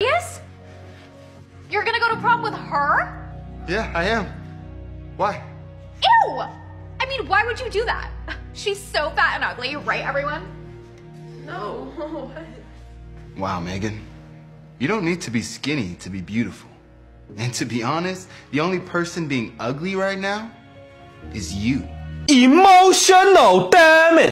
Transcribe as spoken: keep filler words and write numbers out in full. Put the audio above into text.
Yes? You're gonna go to prom with her? Yeah, I am. Why? Ew! I mean, why would you do that? She's so fat and ugly, right, everyone? No. What? Wow, Megan. You don't need to be skinny to be beautiful. And to be honest, the only person being ugly right now is you. Emotional damage.